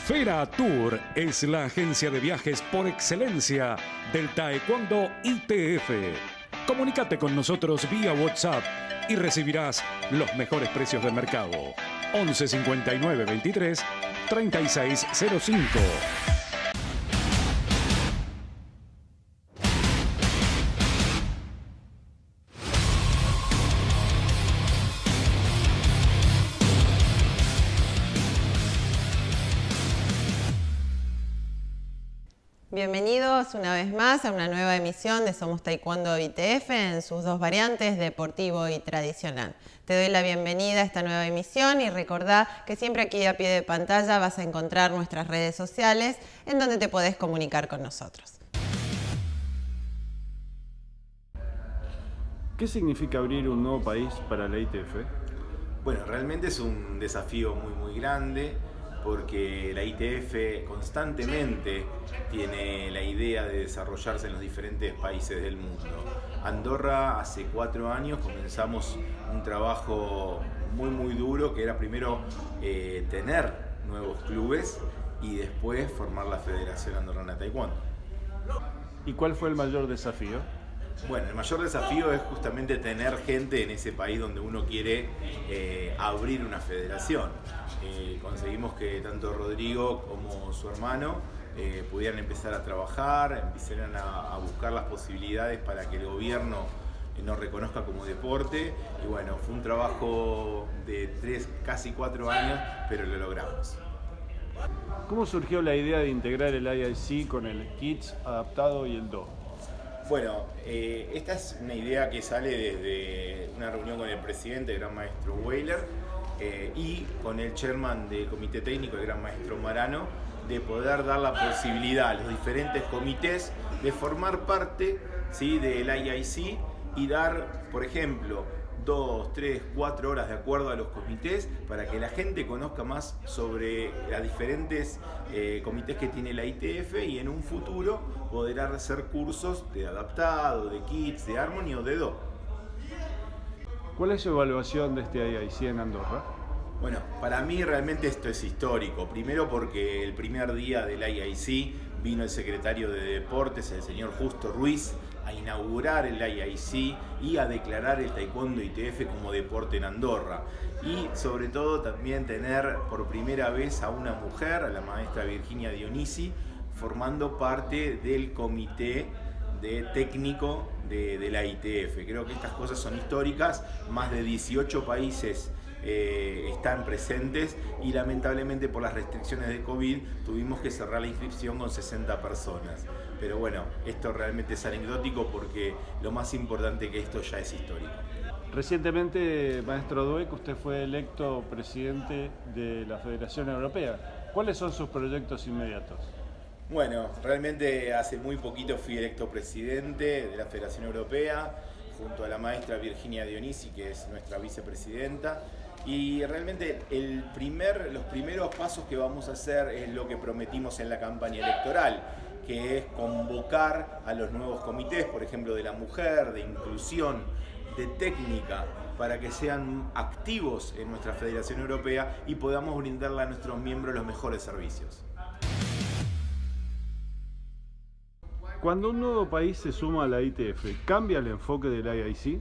Fera Tour es la agencia de viajes por excelencia del Taekwondo ITF. Comunícate con nosotros vía WhatsApp y recibirás los mejores precios del mercado. 11 59 23 3605. Bienvenidos una vez más a una nueva emisión de Somos Taekwondo ITF en sus dos variantes, deportivo y tradicional. Te doy la bienvenida a esta nueva emisión y recordá que siempre aquí a pie de pantalla vas a encontrar nuestras redes sociales en donde te podés comunicar con nosotros. ¿Qué significa abrir un nuevo país para la ITF? Bueno, realmente es un desafío muy grande, porque la ITF constantemente tiene la idea de desarrollarse en los diferentes países del mundo. Andorra, hace 4 años comenzamos un trabajo muy duro, que era primero tener nuevos clubes y después formar la Federación Andorrana de Taekwondo. ¿Y cuál fue el mayor desafío? Bueno, el mayor desafío es justamente tener gente en ese país donde uno quiere abrir una federación. Conseguimos que tanto Rodrigo como su hermano pudieran empezar a trabajar, empezaran a buscar las posibilidades para que el gobierno nos reconozca como deporte. Y bueno, fue un trabajo de casi 4 años, pero lo logramos. ¿Cómo surgió la idea de integrar el IIC con el Kids adaptado y el Do? Bueno, esta es una idea que sale desde una reunión con el presidente, el gran maestro Weiler, y con el chairman del comité técnico, el gran maestro Marano, de poder dar la posibilidad a los diferentes comités de formar parte, ¿sí?, del IIC y dar, por ejemplo, 2, 3, 4 horas de acuerdo a los comités para que la gente conozca más sobre los diferentes comités que tiene la ITF y en un futuro poder hacer cursos de adaptado, de kids, de harmony o de do. ¿Cuál es su evaluación de este IIC en Andorra? Bueno, para mí realmente esto es histórico. Primero porque el primer día del IIC vino el secretario de Deportes, el señor Justo Ruiz, a inaugurar el IIC y a declarar el Taekwondo ITF como deporte en Andorra. Y sobre todo también tener por primera vez a una mujer, a la maestra Virginia Dionisi, formando parte del comité técnico de la ITF. Creo que estas cosas son históricas, más de 18 países están presentes y lamentablemente por las restricciones de COVID tuvimos que cerrar la inscripción con 60 personas. Pero bueno, esto realmente es anecdótico porque lo más importante que esto ya es histórico. Recientemente, maestro Dueck, usted fue electo presidente de la Federación Europea. ¿Cuáles son sus proyectos inmediatos? Bueno, realmente hace muy poquito fui electo presidente de la Federación Europea junto a la maestra Virginia Dionisi, que es nuestra vicepresidenta. Y realmente los primeros pasos que vamos a hacer es lo que prometimos en la campaña electoral, que es convocar a los nuevos comités, por ejemplo, de la mujer, de inclusión, de técnica, para que sean activos en nuestra Federación Europea y podamos brindarle a nuestros miembros los mejores servicios. Cuando un nuevo país se suma a la ITF, ¿cambia el enfoque del IIC?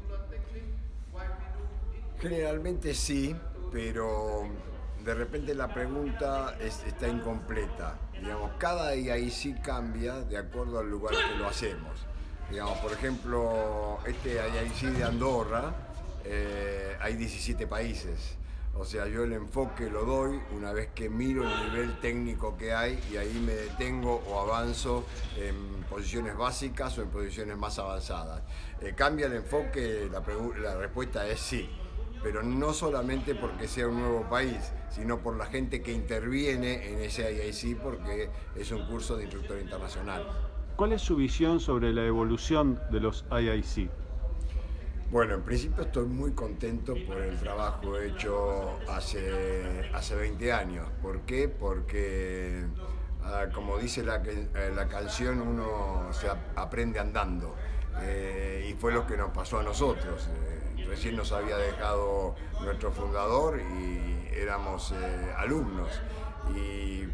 Generalmente sí, pero de repente la pregunta está incompleta. Digamos, cada IIC cambia de acuerdo al lugar que lo hacemos. Digamos, por ejemplo, este IIC de Andorra, hay 17 países. O sea, yo el enfoque lo doy una vez que miro el nivel técnico que hay y ahí me detengo o avanzo en posiciones básicas o en posiciones más avanzadas. ¿Cambia el enfoque? La respuesta es sí. Pero no solamente porque sea un nuevo país, sino por la gente que interviene en ese IIC porque es un curso de instructor internacional. ¿Cuál es su visión sobre la evolución de los IIC? Bueno, en principio estoy muy contento por el trabajo hecho hace 20 años. ¿Por qué? Porque, como dice la canción, uno se aprende andando. Y fue lo que nos pasó a nosotros. Recién nos había dejado nuestro fundador y éramos alumnos. Y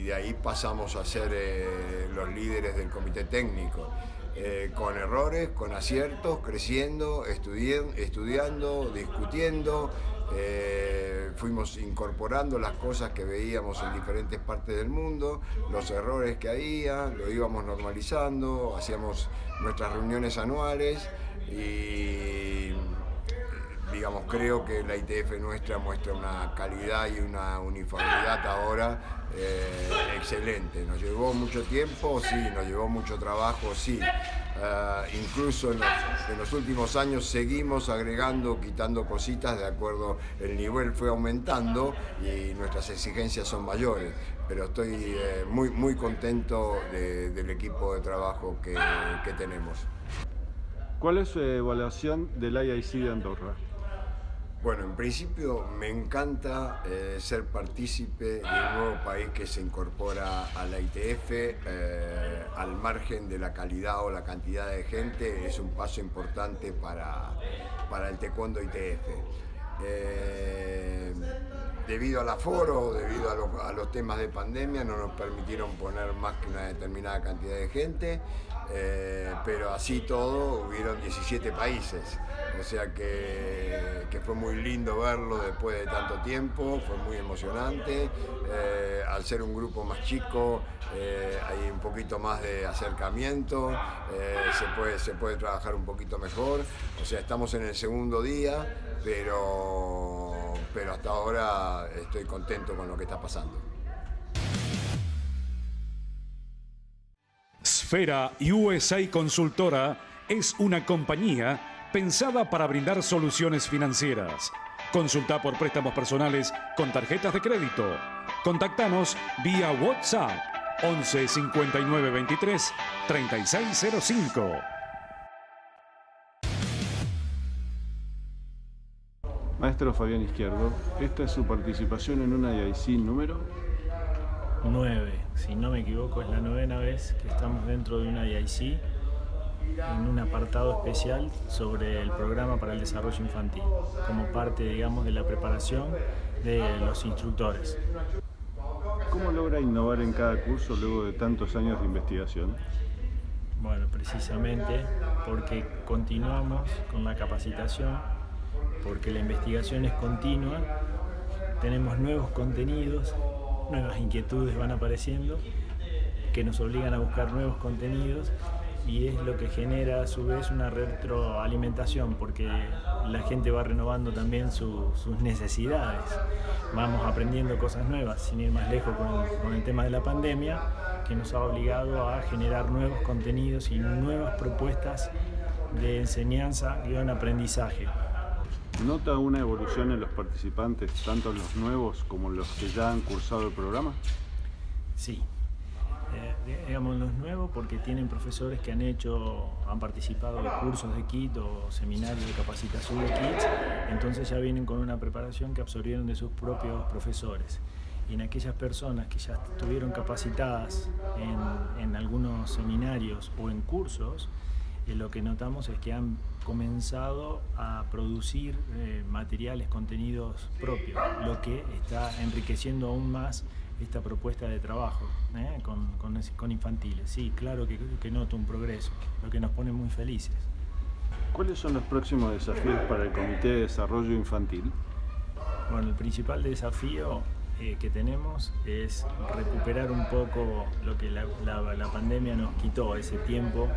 de ahí pasamos a ser los líderes del comité técnico. Con errores, con aciertos, creciendo, estudiando, discutiendo, fuimos incorporando las cosas que veíamos en diferentes partes del mundo, los errores que había, lo íbamos normalizando, hacíamos nuestras reuniones anuales y digamos, creo que la ITF nuestra muestra una calidad y una uniformidad ahora excelente. Nos llevó mucho tiempo, sí, nos llevó mucho trabajo, sí. Incluso en los últimos años seguimos agregando, quitando cositas de acuerdo, el nivel fue aumentando y nuestras exigencias son mayores. Pero estoy muy contento del equipo de trabajo que tenemos. ¿Cuál es su evaluación del IIC de Andorra? Bueno, en principio me encanta ser partícipe de un nuevo país que se incorpora a la ITF, al margen de la calidad o la cantidad de gente, es un paso importante para el taekwondo ITF. Debido al aforo, debido a los temas de pandemia, no nos permitieron poner más que una determinada cantidad de gente, pero así todo hubieron 17 países, o sea que fue muy lindo verlo después de tanto tiempo, fue muy emocionante. Al ser un grupo más chico hay un poquito más de acercamiento, se puede trabajar un poquito mejor, o sea, estamos en el segundo día, pero hasta ahora estoy contento con lo que está pasando. Sfera USA Consultora es una compañía pensada para brindar soluciones financieras. Consulta por préstamos personales con tarjetas de crédito. Contactanos vía WhatsApp 11 59 23 3605. Maestro Fabián Izquierdo, esta es su participación en una IIC número 9, si no me equivoco, es la 9ª vez que estamos dentro de una IIC en un apartado especial sobre el programa para el desarrollo infantil, como parte, digamos, de la preparación de los instructores. ¿Cómo logra innovar en cada curso luego de tantos años de investigación? Bueno, precisamente porque continuamos con la capacitación, porque la investigación es continua, tenemos nuevos contenidos, nuevas inquietudes van apareciendo que nos obligan a buscar nuevos contenidos y es lo que genera a su vez una retroalimentación, porque la gente va renovando también sus necesidades, vamos aprendiendo cosas nuevas, sin ir más lejos con el tema de la pandemia, que nos ha obligado a generar nuevos contenidos y nuevas propuestas de enseñanza-aprendizaje. ¿Nota una evolución en los participantes, tanto los nuevos como los que ya han cursado el programa? Sí. Digamos los nuevos porque tienen profesores que han participado de cursos de KIT o seminarios de capacitación de KIT, entonces ya vienen con una preparación que absorbieron de sus propios profesores. Y en aquellas personas que ya estuvieron capacitadas en algunos seminarios o en cursos, lo que notamos es que han comenzado a producir materiales, contenidos propios, lo que está enriqueciendo aún más esta propuesta de trabajo con infantiles. Sí, claro que noto un progreso, lo que nos pone muy felices. ¿Cuáles son los próximos desafíos para el Comité de Desarrollo Infantil? Bueno, el principal desafío que tenemos es recuperar un poco lo que la pandemia nos quitó, ese tiempo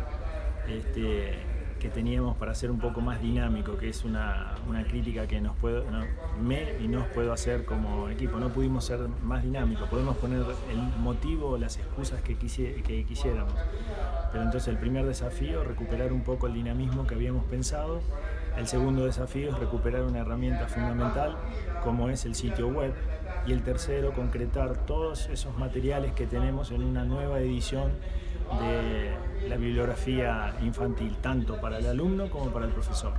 que teníamos para ser un poco más dinámico, que es una crítica que nos puedo hacer como equipo. No pudimos ser más dinámicos, podemos poner el motivo o las excusas que quisiéramos. Pero entonces el primer desafío, recuperar un poco el dinamismo que habíamos pensado. El segundo desafío es recuperar una herramienta fundamental como es el sitio web. Y el tercero, concretar todos esos materiales que tenemos en una nueva edición de la bibliografía infantil, tanto para el alumno como para el profesor.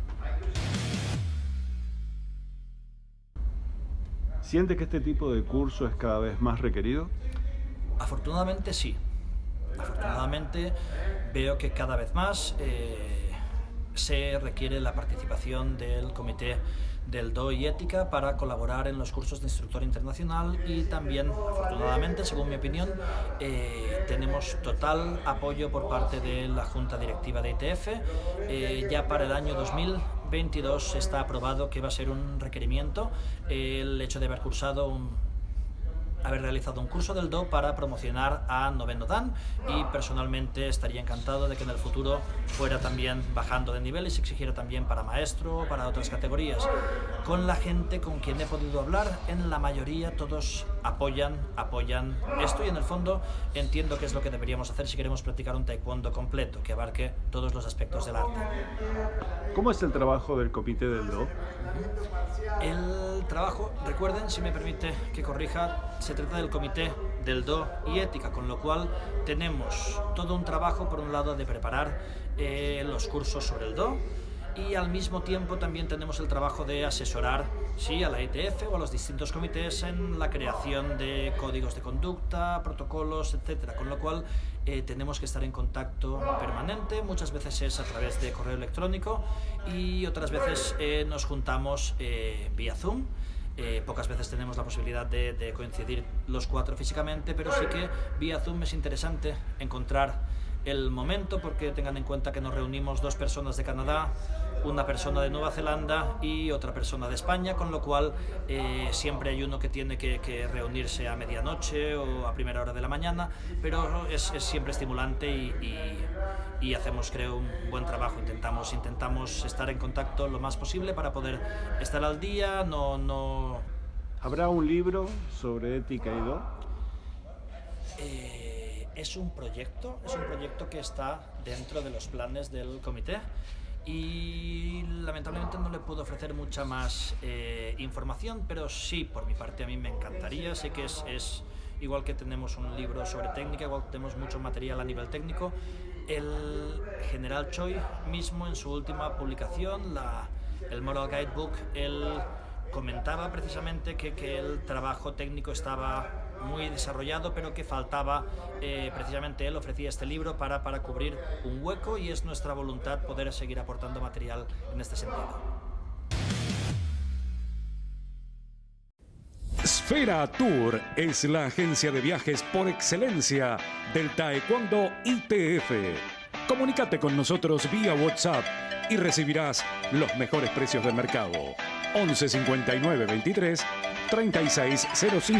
¿Siente que este tipo de curso es cada vez más requerido? Afortunadamente sí. Afortunadamente veo que cada vez más se requiere la participación del comité del Do y ética para colaborar en los cursos de instructor internacional, y también, afortunadamente, según mi opinión, tenemos total apoyo por parte de la Junta Directiva de ITF. Ya para el año 2022 está aprobado que va a ser un requerimiento el hecho de haber realizado un curso del Do para promocionar a noveno Dan, y personalmente estaría encantado de que en el futuro fuera también bajando de nivel y se exigiera también para maestro o para otras categorías. Con la gente con quien he podido hablar, en la mayoría todos apoyan esto, y en el fondo entiendo que es lo que deberíamos hacer si queremos practicar un taekwondo completo, que abarque todos los aspectos del arte. ¿Cómo es el trabajo del comité del Do? El trabajo, recuerden, si me permite que corrija, se trata del comité del Do y ética, con lo cual tenemos todo un trabajo, por un lado, de preparar los cursos sobre el Do, y al mismo tiempo también tenemos el trabajo de asesorar, sí, a la ITF o a los distintos comités en la creación de códigos de conducta, protocolos, etcétera, con lo cual tenemos que estar en contacto permanente. Muchas veces es a través de correo electrónico y otras veces nos juntamos vía Zoom. Pocas veces tenemos la posibilidad de coincidir los cuatro físicamente, pero sí que vía Zoom es interesante encontrar el momento, porque tengan en cuenta que nos reunimos 2 personas de Canadá, una persona de Nueva Zelanda y otra persona de España, con lo cual siempre hay uno que tiene que reunirse a medianoche o a primera hora de la mañana, pero es siempre estimulante y hacemos, creo, un buen trabajo. Intentamos estar en contacto lo más posible para poder estar al día. ¿Habrá un libro sobre ética y Do? Es un proyecto que está dentro de los planes del comité, y lamentablemente no le puedo ofrecer mucha más información, pero sí, por mi parte, a mí me encantaría. Sé que es igual que tenemos un libro sobre técnica, igual tenemos mucho material a nivel técnico. El general Choi mismo, en su última publicación, el Moral Guidebook, él comentaba precisamente que el trabajo técnico estaba muy desarrollado, pero que faltaba, precisamente él ofrecía este libro para cubrir un hueco, y es nuestra voluntad poder seguir aportando material en este sentido. Sfera Tour es la agencia de viajes por excelencia del Taekwondo ITF. Comunícate con nosotros vía WhatsApp y recibirás los mejores precios del mercado. 11 59 23 36 05.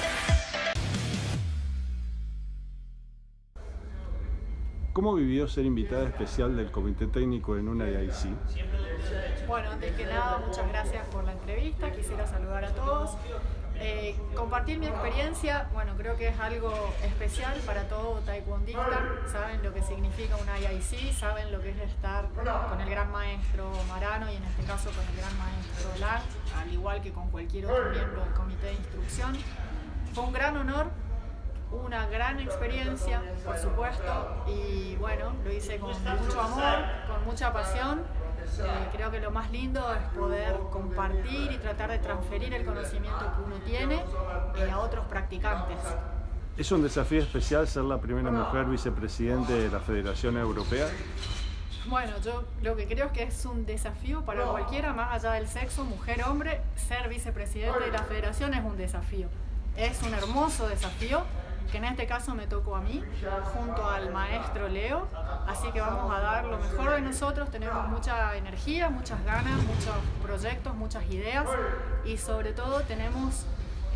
¿Cómo vivió ser invitada especial del Comité Técnico en una IAIC? Bueno, antes que nada, muchas gracias por la entrevista. Quisiera saludar a todos. Compartir mi experiencia, bueno, creo que es algo especial para todo taekwondista. Saben lo que significa una IAIC, saben lo que es estar con el gran maestro Marano, y en este caso con el gran maestro Lang, al igual que con cualquier otro miembro del comité de instrucción. Fue un gran honor, una gran experiencia, por supuesto, y bueno, lo hice con mucho amor, con mucha pasión. Creo que lo más lindo es poder compartir y tratar de transferir el conocimiento que uno tiene a otros practicantes. ¿Es un desafío especial ser la primera mujer vicepresidente de la Federación Europea? Bueno, yo lo que creo es que es un desafío para cualquiera, más allá del sexo, mujer, hombre. Ser vicepresidente de la Federación es un desafío. Es un hermoso desafío, que en este caso me tocó a mí, junto al maestro Leo, así que vamos a dar lo mejor de nosotros. Tenemos mucha energía, muchas ganas, muchos proyectos, muchas ideas, y sobre todo tenemos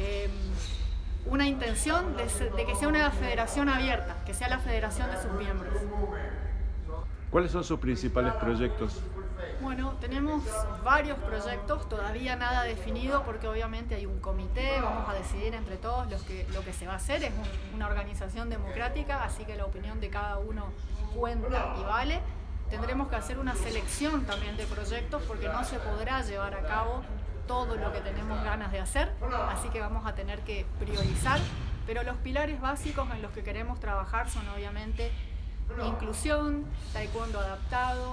una intención de que sea una federación abierta, que sea la federación de sus miembros. ¿Cuáles son sus principales proyectos? Bueno, tenemos varios proyectos, todavía nada definido, porque obviamente hay un comité, vamos a decidir entre todos lo que se va a hacer. Es una organización democrática, así que la opinión de cada uno cuenta y vale. Tendremos que hacer una selección también de proyectos, porque no se podrá llevar a cabo todo lo que tenemos ganas de hacer, así que vamos a tener que priorizar, pero los pilares básicos en los que queremos trabajar son obviamente inclusión, taekwondo adaptado,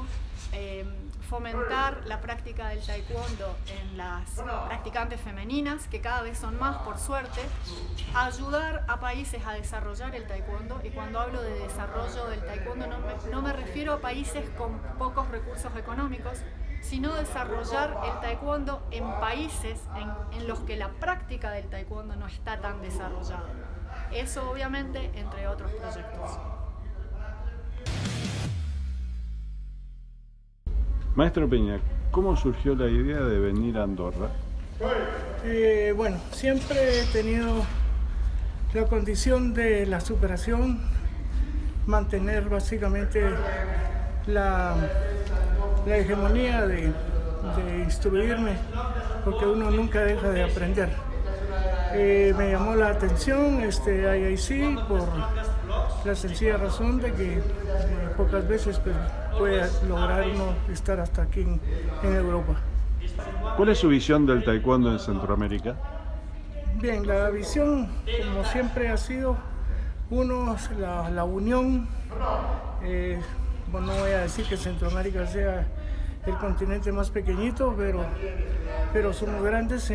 fomentar la práctica del taekwondo en las practicantes femeninas, que cada vez son más, por suerte, ayudar a países a desarrollar el taekwondo, y cuando hablo de desarrollo del taekwondo no me refiero a países con pocos recursos económicos, sino desarrollar el taekwondo en países en los que la práctica del taekwondo no está tan desarrollada. Eso obviamente entre otros proyectos. Maestro Peña, ¿cómo surgió la idea de venir a Andorra? Bueno, siempre he tenido la condición de la superación, mantener básicamente la hegemonía de instruirme, porque uno nunca deja de aprender. Me llamó la atención IIC por la sencilla razón de que pocas veces pues, puede lograr uno estar hasta aquí en Europa. ¿Cuál es su visión del taekwondo en Centroamérica? Bien, la visión, como siempre, ha sido, uno, la unión. Bueno, no voy a decir que Centroamérica sea el continente más pequeñito, pero somos grandes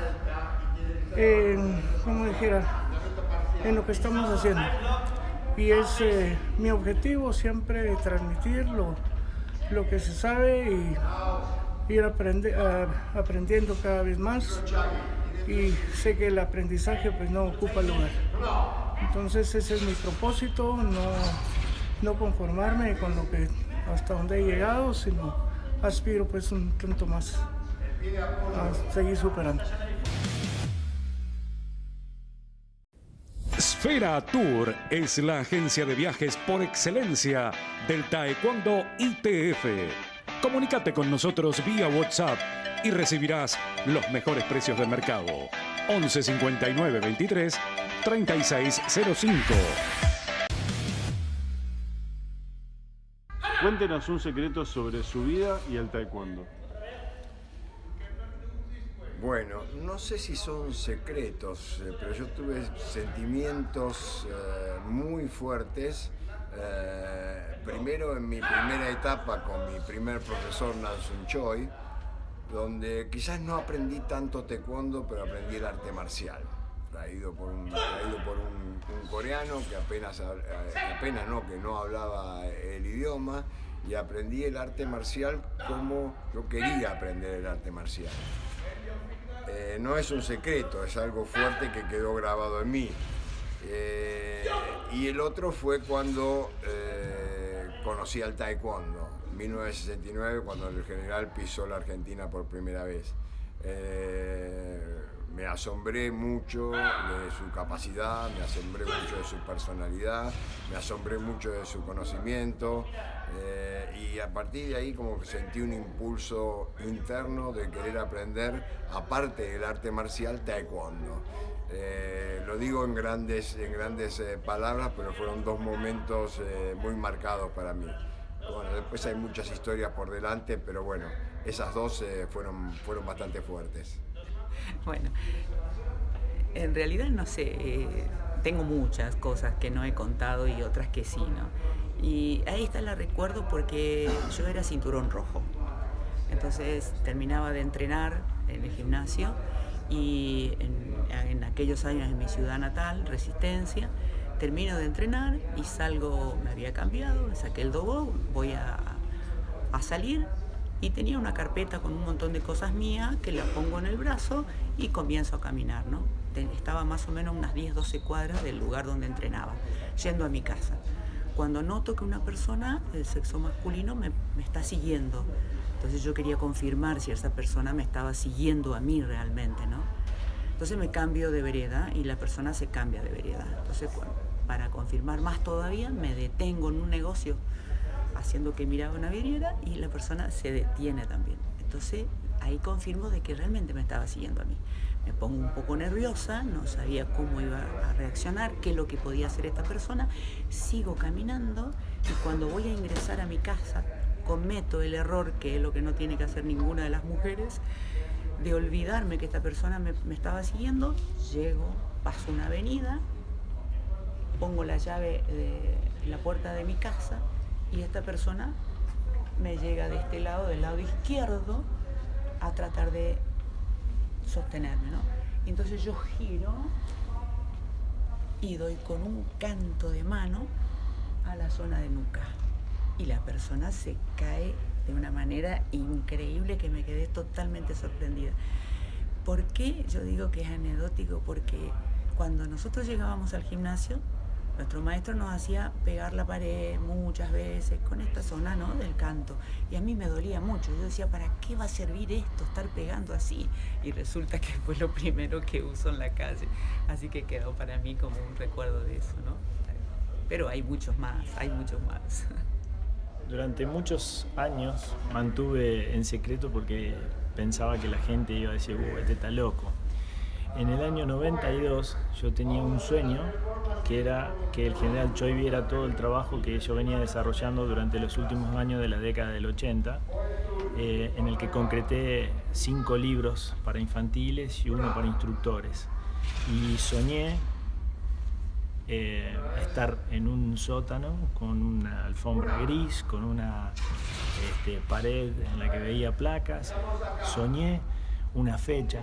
como dijera, en lo que estamos haciendo. Y es mi objetivo siempre transmitir lo que se sabe y ir aprendiendo cada vez más. Y sé que el aprendizaje pues no ocupa lugar. Entonces ese es mi propósito, no conformarme con lo que hasta donde he llegado, sino aspiro pues un tanto más a seguir superando. Sfera Tour es la agencia de viajes por excelencia del Taekwondo ITF. Comunícate con nosotros vía WhatsApp y recibirás los mejores precios del mercado. 11 59 23 3605. Cuéntenos un secreto sobre su vida y el taekwondo. Bueno, no sé si son secretos, pero yo tuve sentimientos muy fuertes. Primero en mi primera etapa con mi primer profesor Nansun Choi, donde quizás no aprendí tanto taekwondo, pero aprendí el arte marcial, traído por un coreano que no hablaba el idioma, y aprendí el arte marcial como yo quería aprender el arte marcial. No es un secreto, es algo fuerte que quedó grabado en mí. Y el otro fue cuando conocí al taekwondo, en 1969, cuando el general pisó la Argentina por primera vez. Me asombré mucho de su capacidad, me asombré mucho de su personalidad, me asombré mucho de su conocimiento, y a partir de ahí como que sentí un impulso interno de querer aprender, aparte del arte marcial, taekwondo. Lo digo en grandes palabras, pero fueron dos momentos muy marcados para mí. Bueno, después hay muchas historias por delante, pero bueno, esas dos fueron bastante fuertes. Bueno, en realidad no sé, tengo muchas cosas que no he contado y otras que sí, ¿no? Y ahí esta la recuerdo porque yo era cinturón rojo. Entonces terminaba de entrenar en el gimnasio y en aquellos años en mi ciudad natal, Resistencia, termino de entrenar y salgo, me había cambiado, me saqué el dobo, voy a salir y tenía una carpeta con un montón de cosas mías que la pongo en el brazo y comienzo a caminar, ¿no? Estaba más o menos unas 10, 12 cuadras del lugar donde entrenaba, yendo a mi casa. Cuando noto que una persona del sexo masculino me está siguiendo, entonces yo quería confirmar si esa persona me estaba siguiendo a mí realmente, ¿no? Entonces me cambio de vereda y la persona se cambia de vereda. Entonces, bueno, para confirmar más todavía, me detengo en un negocio haciendo que miraba una vidriera y la persona se detiene también. Entonces ahí confirmo de que realmente me estaba siguiendo a mí. Me pongo un poco nerviosa, no sabía cómo iba a reaccionar, qué es lo que podía hacer esta persona. Sigo caminando y cuando voy a ingresar a mi casa cometo el error, que es lo que no tiene que hacer ninguna de las mujeres, de olvidarme que esta persona me estaba siguiendo. Llego, paso una avenida, pongo la llave en la puerta de mi casa y esta persona me llega de este lado, del lado izquierdo, a tratar de sostenerme, ¿no? Y entonces yo giro y doy con un canto de mano a la zona de nuca y la persona se cae de una manera increíble que me quedé totalmente sorprendida. ¿Por qué yo digo que es anecdótico? Porque cuando nosotros llegábamos al gimnasio, nuestro maestro nos hacía pegar la pared muchas veces con esta zona, ¿no?, del canto. Y a mí me dolía mucho. Yo decía, ¿para qué va a servir esto, estar pegando así? Y resulta que fue lo primero que uso en la calle. Así que quedó para mí como un recuerdo de eso, ¿no? Pero hay muchos más, hay muchos más. Durante muchos años mantuve en secreto porque pensaba que la gente iba a decir, este está loco. En el año 92 yo tenía un sueño, que era que el general Choi viera todo el trabajo que yo venía desarrollando durante los últimos años de la década del 80, en el que concreté 5 libros para infantiles y 1 para instructores. Y soñé estar en un sótano con una alfombra gris, con una pared en la que veía placas. Soñé una fecha,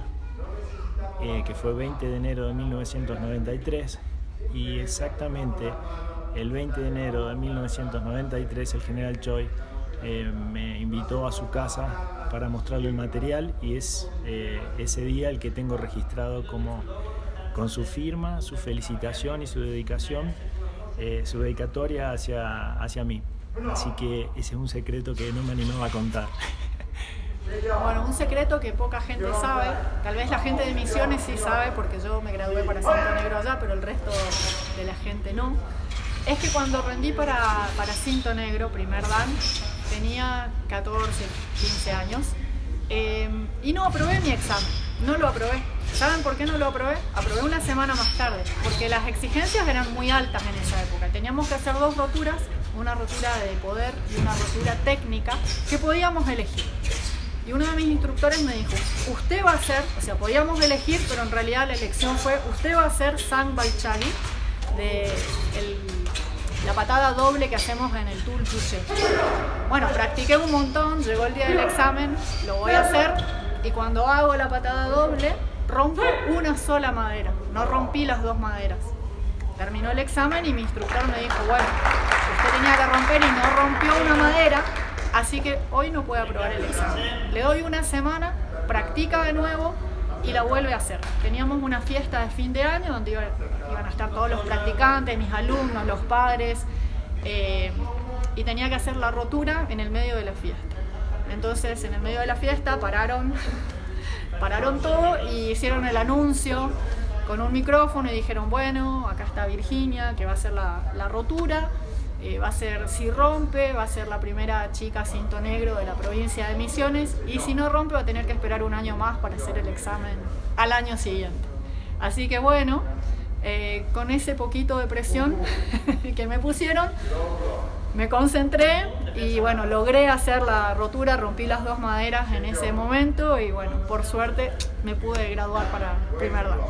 que fue 20 de enero de 1993, y exactamente el 20 de enero de 1993 el general Choi me invitó a su casa para mostrarle el material, y es ese día el que tengo registrado como con su firma, su felicitación y su dedicación, su dedicatoria hacia mí. Así que ese es un secreto que no me animaba a contar. Bueno, un secreto que poca gente sabe, tal vez la gente de Misiones sí sabe, porque yo me gradué para Cinto Negro allá, pero el resto de la gente no, es que cuando rendí para Cinto Negro, primer dan, tenía 14, 15 años, y no aprobé mi examen, no lo aprobé. ¿Saben por qué no lo aprobé? Aprobé una semana más tarde, porque las exigencias eran muy altas en esa época. Teníamos que hacer 2 roturas, una rotura de poder y una rotura técnica, que podíamos elegir. Y uno de mis instructores me dijo, usted va a hacer, o sea, podíamos elegir, pero en realidad la elección fue, usted va a hacer Sang Balchagi, de la patada doble que hacemos en el Tul Touché. Bueno, practiqué un montón, llegó el día del examen, lo voy a hacer, y cuando hago la patada doble, rompo una sola madera, no rompí las 2 maderas. Terminó el examen y mi instructor me dijo, bueno, usted tenía que romper y no rompió una madera, así que hoy no puede aprobar el examen. Le doy una semana, practica de nuevo y la vuelve a hacer. Teníamos una fiesta de fin de año donde iban a estar todos los practicantes, mis alumnos, los padres, y tenía que hacer la rotura en el medio de la fiesta. Entonces, en el medio de la fiesta pararon todo y hicieron el anuncio con un micrófono y dijeron, bueno, acá está Virginia, que va a hacer la rotura. Va a ser, si rompe, va a ser la primera chica cinto negro de la provincia de Misiones, y si no rompe va a tener que esperar un año más para hacer el examen al año siguiente. Así que bueno, con ese poquito de presión que me pusieron, me concentré y bueno, logré hacer la rotura, rompí las 2 maderas en ese momento y bueno, por suerte me pude graduar para primer dan.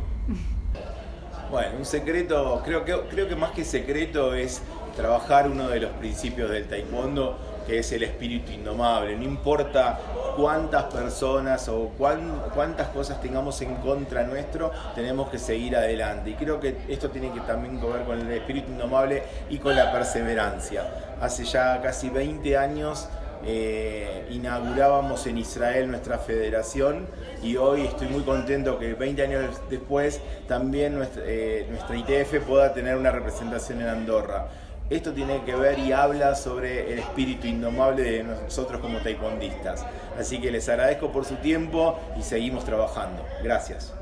Bueno, un secreto, creo que más que secreto es trabajar uno de los principios del taekwondo, que es el espíritu indomable. No importa cuántas personas o cuántas cosas tengamos en contra nuestro, tenemos que seguir adelante. Y creo que esto tiene que también ver con el espíritu indomable y con la perseverancia. Hace ya casi 20 años inaugurábamos en Israel nuestra federación, y hoy estoy muy contento que 20 años después también nuestra ITF pueda tener una representación en Andorra. Esto tiene que ver y habla sobre el espíritu indomable de nosotros como taekwondistas. Así que les agradezco por su tiempo y seguimos trabajando. Gracias.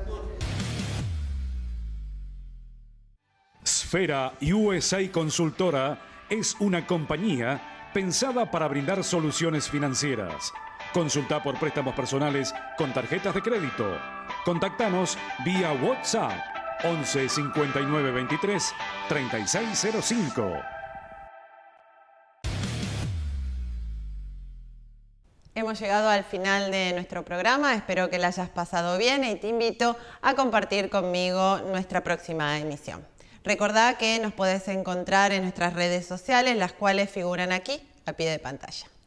Sfera USA Consultora es una compañía pensada para brindar soluciones financieras. Consulta por préstamos personales con tarjetas de crédito. Contactanos vía WhatsApp 11 59 23 3605. Hemos llegado al final de nuestro programa, espero que la hayas pasado bien y te invito a compartir conmigo nuestra próxima emisión. Recordá que nos podés encontrar en nuestras redes sociales, las cuales figuran aquí a pie de pantalla.